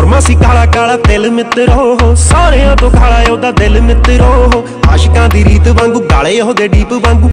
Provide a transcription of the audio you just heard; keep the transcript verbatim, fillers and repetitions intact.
ਸੁਰਮਾ ਸੀ ਕਾਲਾ ਕਾਲਾ ਤਿਲ ਮਿੱਤਰੋ, ਸਾਰਿਆਂ ਤੋਂ ਕਾਲਾ ਉਹਦਾ ਦਿਲ ਮਿੱਤਰੋ। ਆਸ਼ਿਕਾਂ ਦੀ ਰੀਤ ਵਾਂਗੂ ਗਾਲੇ ਉਹਦੇ ਡੀਪ ਵਾਂਗੂ